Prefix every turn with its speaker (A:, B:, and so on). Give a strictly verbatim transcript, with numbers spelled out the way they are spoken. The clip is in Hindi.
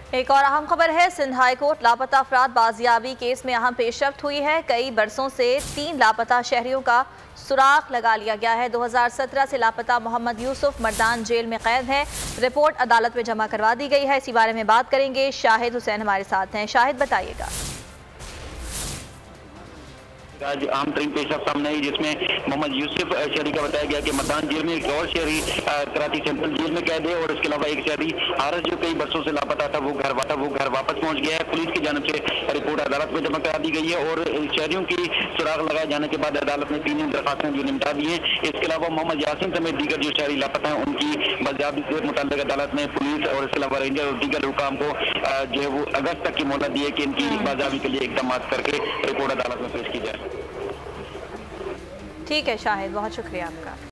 A: एक और अहम खबर है। सिंध हाई कोर्ट लापता अफराद बाजियाबी केस में अहम पेशरफ्त हुई है। कई बरसों से तीन लापता शहरियों का सुराग लगा लिया गया है। दो हज़ार सत्रह से लापता मोहम्मद यूसुफ मर्दान जेल में कैद है। रिपोर्ट अदालत में जमा करवा दी गई है। इसी बारे में बात करेंगे। शाहिद हुसैन हमारे साथ हैं। शाहिद, बताइएगा।
B: आज अहम तरीन पेशरफ सामने आई, जिसमें मोहम्मद यूसुफ शहरी का बताया गया कि मर्दान जेल में एक और शहरी कराची सेंट्रल जेल में कैद है और इसके अलावा एक शहरी हारिस जो कई बरसों से लापता था वो घर था वो घर वापस पहुंच गया है। पुलिस की जानब से रिपोर्ट अदालत में जमा करा दी गई है और शहरियों की सुराग लगाए जाने के बाद अदालत ने तीन दरखास्तें जो निपटा दी हैं। इसके अलावा मोहम्मद यासिन समेत दीगर जो शहरी लापता हैं उनकी बाजियाबी से मुताल्लिक अदालत ने पुलिस और इसके अलावा रेंजर और दीगर हुकाम को जो है वो अगस्त तक की मोहलत दी है कि इनकी बाजियाबी के लिए इकदाम करके रिपोर्ट अदालत में पेश की जाए।
A: ठीक है शाहिद, बहुत शुक्रिया आपका।